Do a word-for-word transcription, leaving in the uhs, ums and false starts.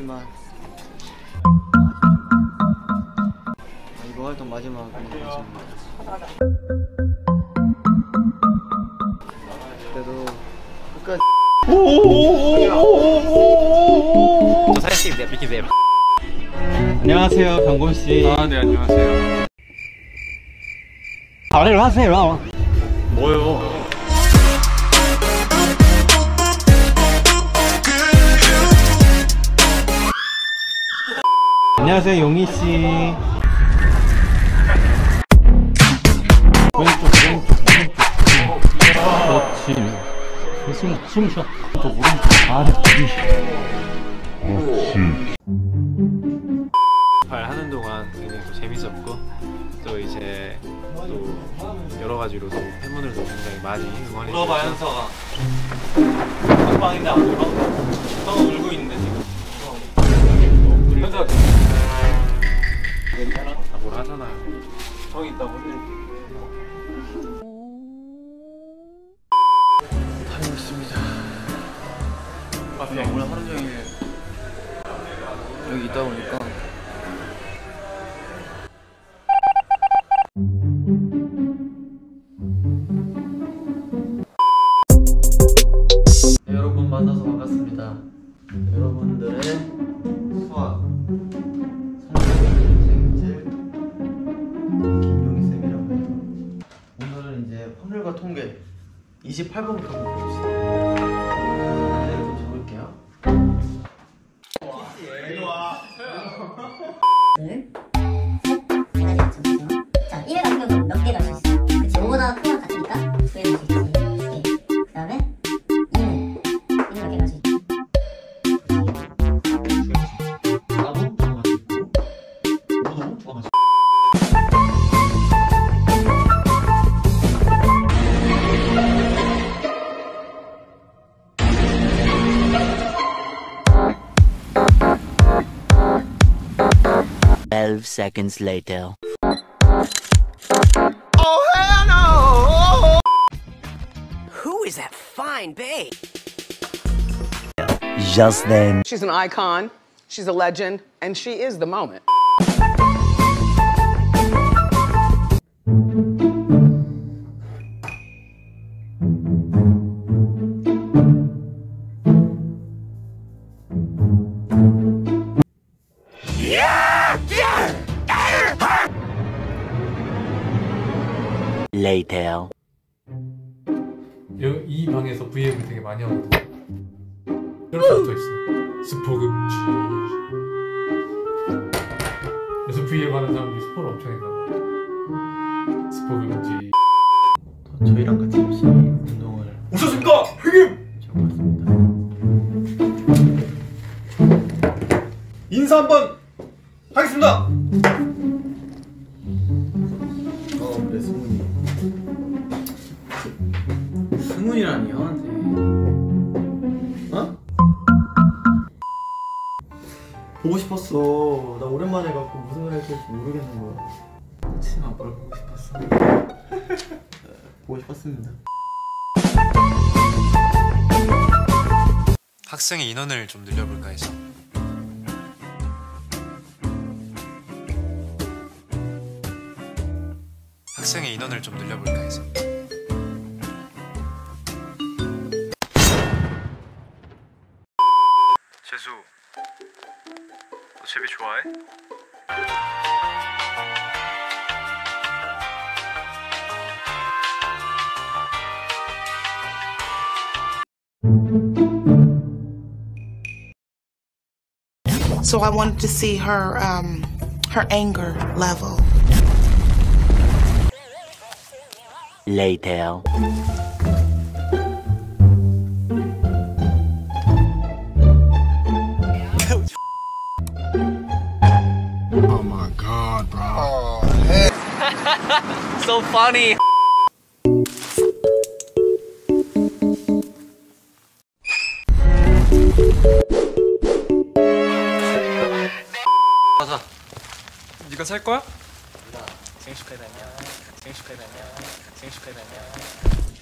마지막 아, 이거 활동 마지막 마지막 그래도 끝까지 저 사진 찍으세요. 비키세요. 안녕하세요 병곤씨. 아 네 안녕하세요. 말을 하세요. 뭐요? 안녕하세요 용희씨. 왼쪽 왼쪽 왼쪽 그렇지. 숨, 숨 쉬어. 저 오른쪽 아래 발 하는 동안 굉장히 또 재밌었고 또 이제 또 여러 가지로 또 팬분들도 굉장히 많이 응원해 주셔서 울어봐 현서가. 방인데 안 울어? 형 울고 있는데 지금. 현서가 괜찮아? 아, 뭘 하잖아요. 형 있다고 해줄게. 다녀오겠습니다. 아 그냥 오늘 하루 종일 여기 있다 보니까 네, 여러분 만나서 반갑습니다. 여러분들의 수학 선생님들 김용희 쌤이라고 해요. 오늘은 이제 확률과 통계 이십팔 번부터 한번 봅시다. 네, 좀 적을게요. 자, 일 회 같은 경우는 몇 개 갈 수 있어? 그치, 오보다 크면 같으니까 두 개 갈 수 있지. 두 개. 그 다음에 이는 이는 몇 개 갈 수 있지? 나도 두가 가지고 오도 두가 가지고 twelve seconds later. Oh hell no! Who is that fine babe? Just then. She's an icon, she's a legend, and she is the moment. Later. 이 방에서 브이앱을 되게 많이 하거든요. 이렇게 붙어있어. 스포금지. 그래서 브이앱 하는 사람들이 스포를 엄청 했나 스포금지. 저희랑 같이 열심히 운동을 오셨습니까? 형님! 적었습니다. 인사 한번 하겠습니다! 어 그래 승훈이 승훈이라니 형한테 어? 보고 싶었어. 나 오랜만에 갖고 무슨 말 해야 될지 모르겠는 거야. 치마 뭘 보고 싶었어. 보고 싶었습니다. 학생의 인원을 좀 늘려볼까 해서. 학생의 인원을 좀 늘려볼까 해서. 재수, 너 제비 좋아해? So I wanted to see her um, her anger level. Later. Oh my god, bro. Oh, hell. So funny. 가자. 네가 살 거야? 생일 축하해 다녀. 생일 축하해 다녀. 생일 축하해 다녀.